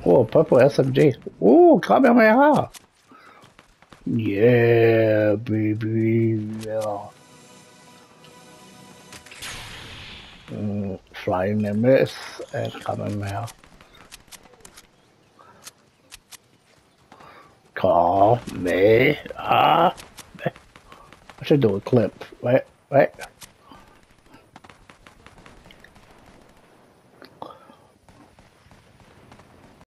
Oh, purple SMG. Oh, Kamehameha. Yeah, baby. Yeah. Flying Nimbus and Kamehameha. Call me. I should do a clip. Wait.